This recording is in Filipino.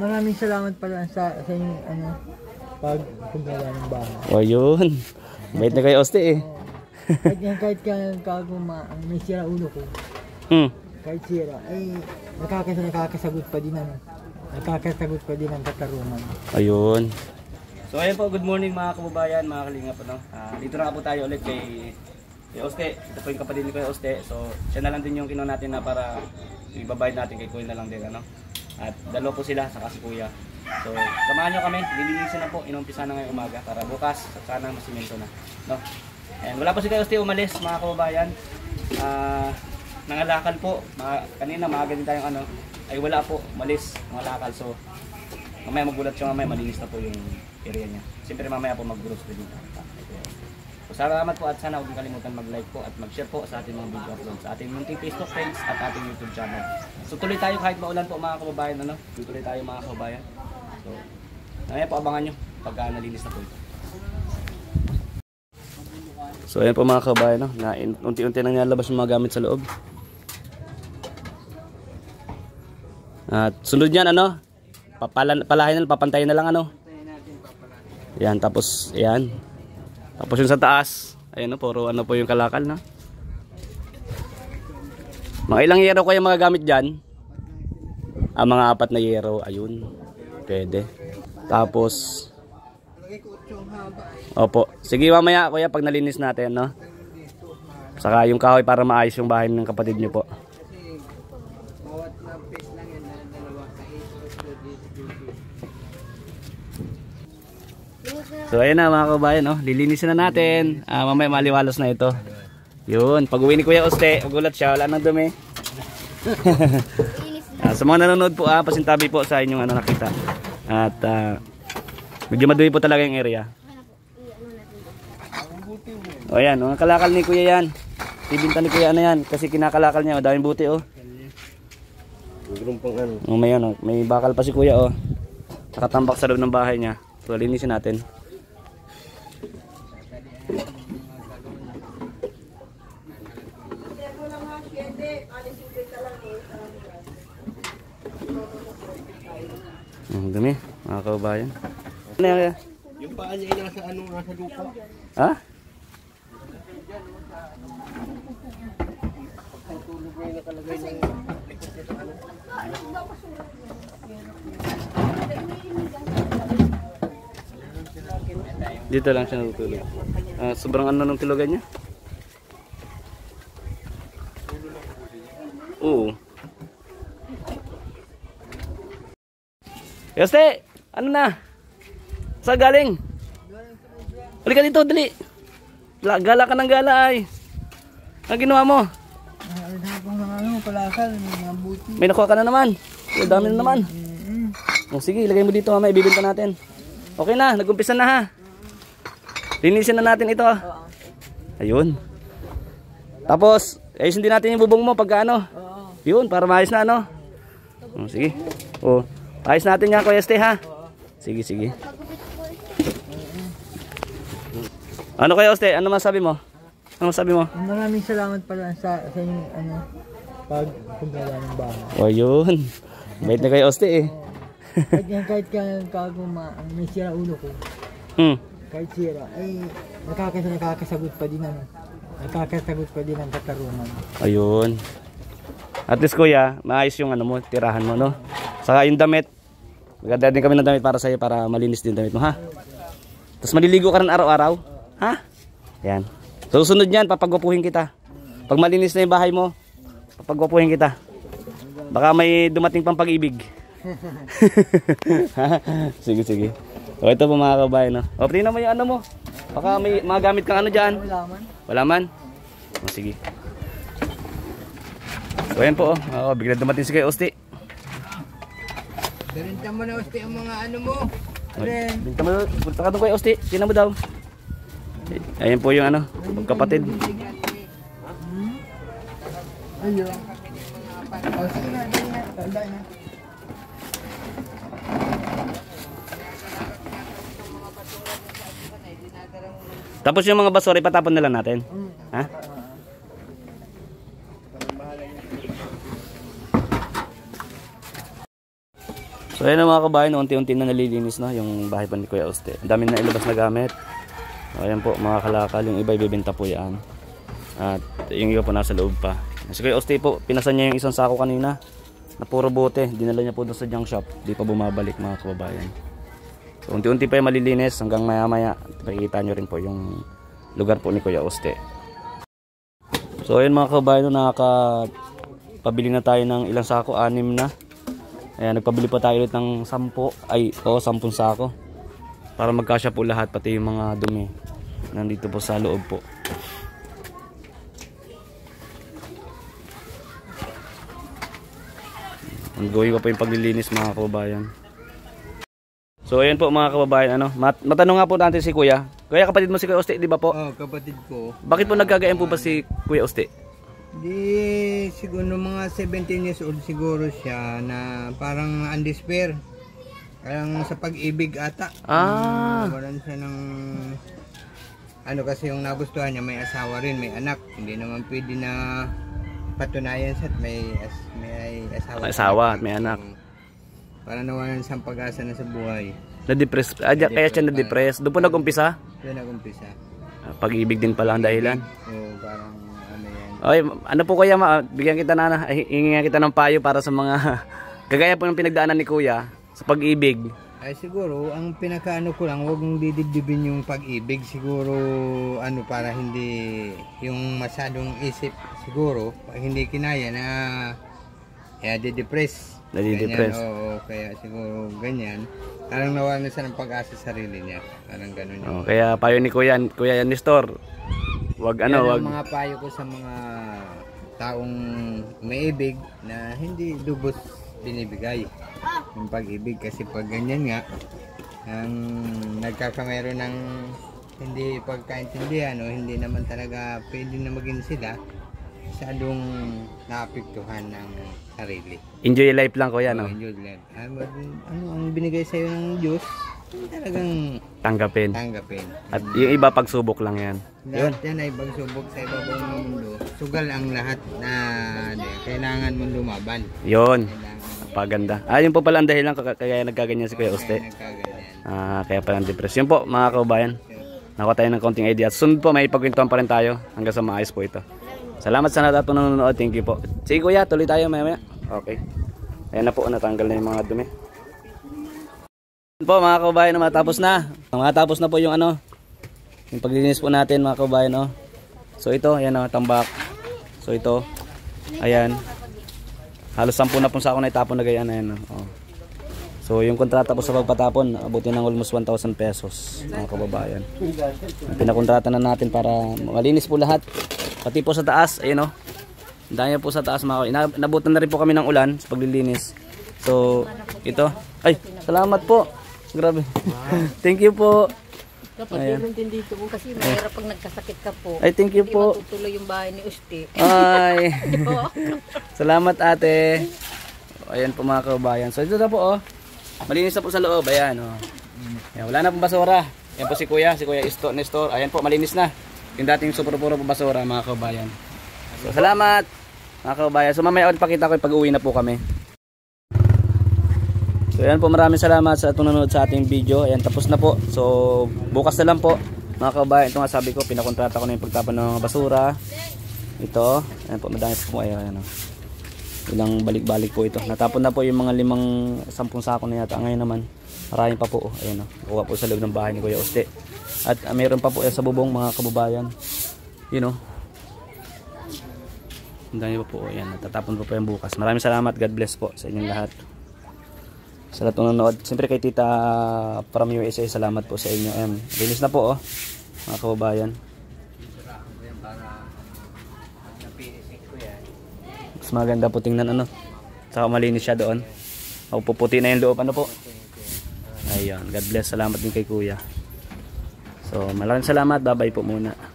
Maraming salamat pala sa inyong paggawa ng bahay. O yun. Bait na kayo, Oste eh. Kahit may sira ulo ko. Kahit sira, ay nakakasagot pa din nakakasagot pa din ang katarungan. Ayun. So ayun po, good morning mga kababayan, mga kalingap. Dito na po tayo ulit kay Oste. Ito po yung kapatid ni Kuya Oste. So siya na lang din yung kinuha natin na para ibabayad natin kay Kuya na lang din. At dalawa po sila, saka si Kuya. So samahan nyo kami, lilinisin na po, inumpisa na ngayong umaga para bukas sana masimento na. No? And wala po si Kuya Oste umalis mga kababayan. Nangalakal po, kanina maaga din tayong ay wala po, umalis, nangalakal. So mamaya magulat siya, mamaya malinis na po yung area niya. Siyempre mamaya po mag-grocery din. So salamat po at sana huwag niyo kalimutan mag-like po at mag-share po sa ating mga video upload sa ating munting Facebook page at ating YouTube channel. So tuloy tayo kahit maulan po mga kababayan, tuloy tayo mga kababayan. So mamaya po abangan nyo pagka nalinis na po ito. So ayan po mga kababayan, na unti-unti nang nalabas yung mga gamit sa loob. At sunod niyan palahin na, papantayin na lang Yan, tapos ayan. Tapos yung sa taas, ayan puro po yung kalakal Mga ilang yero kaya magagamit diyan? Mga 4 na yero, ayun. Pwede. Tapos opo. Sige mamaya kuya pag nalinis natin, Saka yung kahoy para maayos yung bahay ng kapatid niyo po. So ayun na mga kabayan, lilinisin na natin. Mamaya maliwalos na ito. Yun, pag uwi ni Kuya Oste, magulat siya, wala nang dumi. Sa mga nanonood po, pasintabi po sa inyong nakita. At medyo madumi po talaga yung area. O yan, mga kalakal ni Kuya yan. Ibinta ni Kuya yan, kasi kinakalakal niya, madaming buti may bakal pa si Kuya nakatambak sa loob ng bahay niya. So linisin natin. Dumi, mga kababayan. Ano yan? Yung paa niya nasa lupa. Ha? Pagtulog niya nakalagay ng likod nito Dito lang siya natutulog. Sobrang ng tilugan niya? Oo. Yoste! Ano na? Saan galing? Halika dito, dali. Gala ka ng gala ay. Ang ginawa mo? Palakal, mga buti. May nakuha ka na naman. Ang dami na naman. Sige, ilagay mo dito mamaya, ibibenta natin. Okay na, nag-umpisa na ha. Linisin na natin ito. Ayun. Tapos, ayusin din natin yung bubong mo pagka Yun, para maayos na sige. Ayos natin yan Kuya Este ha. Sige. Ano Kuya Este? Ano masabi mo? Maraming salamat pala sa inyong paggawa ng bahay. O yun. Bait na kayo Este eh. Kahit may sira ulo ko. Kahit sira, ay nakakasagot pa din ang katarungan. Ayun. At least Kuya, maayos yung tirahan mo Saka yung damit. Maganda din kami ng damit para sa'yo para malinis din damit mo ha. Tapos maliligo ka rin araw-araw. Ha? Yan. Susunod yan, papagwapuhin kita. Pag malinis na yung bahay mo, papagwapuhin kita. Baka may dumating pang pag-ibig. Sige. O ito po mga kabayan tingnan mo yung mo. Baka may magamit kang dyan. Wala man? O sige. So ayan po bigla dumating si Kuya Oste. Benta mo na Oste ang mga mo. Benta mo, punta ka doon Kuya Oste. Tingnan mo daw. Ayan po yung kapatid. Ayun. Tapos yung mga basura ipatapon na lang natin. Ha? So So ayun mga kabayan, unti-unti na nalilinis na yung bahay pa ni Kuya Uste. Ang dami na ilabas na gamit. Ayan po mga kalakal, yung iba ibibenta po yan. At yung iba po nasa loob pa. Si Kuya Uste po, pinasan niya yung isang sako kanina na puro bote. Dinala niya po doon sa junk shop. Di pa bumabalik mga kababayan. So unti-unti pa yung malilinis hanggang maya-maya. Makikita nyo rin po yung lugar po ni Kuya Uste. So ayun mga kababayan, nakakapabili na tayo ng ilang sako, 6 na. Ayan, nagpabili pa tayo ulit ng 10 sako para magkasya po lahat, pati yung mga dumi nandito po sa loob po. Ongoing pa po yung paglilinis mga kababayan. So ayan po mga kababayan, matanong nga po natin si Kuya. Kuya, kapatid mo si Kuya Uste, di ba po? Oo, kapatid ko. Bakit po nagkagayan po ba si Kuya Uste? Di siguro mga 17 years old siguro siya na parang undespair. Parang sa pag-ibig ata. Nawalan siya ng kasi yung nagustuhan niya, may asawa rin, may anak. Hindi naman pwede na patunayan siya at may asawa at may anak. Parang nawalan siyang pag-asa na sa buhay. Na-depress, kaya siya na-depress. Doon po nag-umpisa? Doon nag-umpisa. Pag-ibig din pala ang dahilan. Oo, parang Okay, ano po Kuya, bigyan kita hingi kita ng payo para sa mga kagaya po ng pinagdaanan ni Kuya sa pag-ibig. Ay siguro, ang pinakaano ko lang, huwag mong didibdibin yung pag-ibig. Siguro, para hindi yung masyadong isip, siguro, pag hindi kinaya na nadidepress. Oo, kaya siguro ganyan. Parang nawalan na siya ng pag-asa sa sarili niya. Parang ganun yun. Kaya payo ni Kuya Nestor, wag mga payo ko sa mga taong umiibig na hindi lubos binibigay yung pag-ibig, kasi pag ganyan nga ang nagkakamero ng hindi pagkaintindihan o hindi naman talaga pwede na maging sila, masyadong naapektuhan ng sarili. Enjoy life lang Kuya, no? Enjoy life. Ang binigay sa'yo ng Diyos, talagang tanggapin. At yung iba pagsubok lang yan. Lahat yan ay pagsubok sa ibabaw ng mundo. Sugal ang lahat na kailangan mong lumaban. Yun. Paganda. Yun po pala ang dahilan kaya nagkaganyan si Kuya Uste. Kaya pala ang depression po mga kababayan. Nakuha tayo ng konting idea. At sunod po may ipagkwentuhan pa rin tayo hanggang sa maayos po ito. Salamat sa lahat po nanonood. Thank you po. Sige Kuya, tuloy tayo maya. Okay. Ayan na po, natanggal na yung mga dumi. Po mga kababayan, matapos na po yung yung paglilinis po natin mga kababayan. So ito, ayan tambak. So ito, ayan, halos 10 na po sa ako na itapon na ganyan. Ayan, so yung kontrata po sa pagpatapon, abutin ng almost 1,000 pesos mga kababayan. Pinakontrata na natin para malinis po lahat, pati po sa taas. Ayan dahil po sa taas mga kababayan, nabutan na rin po kami ng ulan sa paglilinis. So ito, ay salamat po. Grabe. Thank you po. Kapag din dito po kasi mahirap pag nagkasakit ka po. Ay, thank you po. Hindi matutuloy yung bahay ni Uste. Ay. Salamat ate. Ayan po mga kababayan. So ito na po malinis na po sa loob. Ayan Ayan, wala na pong basura. Ayan po si Kuya Nestor. Ayan po, malinis na. Yung dating super puro po basura mga kababayan. So salamat mga kababayan. So mamaya ulit pakita ko pag uwi na po kami. So ayan po, maraming salamat sa itong nanonood sa ating video. Ayan, tapos na po. So bukas na lang po mga kababayan. Ito nga sabi ko, pinakontrata ko na yung pagtapon ng basura. Ito, ayan po, madami po. Ayan, ilang balik-balik po ito. Natapon na po yung mga 10 sako na yata. Ngayon naman, maraming pa po. Ayan kuha po sa loob ng bahay ni Kuya Uste. At mayroon pa po sa bubong mga kababayan. Ang dami pa po. Ayan, natatapon po yung bukas. Maraming salamat. God bless po sa inyong lahat. Sa lahat ng nanonood. Siyempre kay Tita from USA, salamat po sa inyo. Bilis na po mga kababayan. Mas maganda po tingnan saka malinis siya doon. Puputi na yung loob po. Ayun, God bless. Salamat din kay Kuya. So maraming salamat. Bye bye po muna.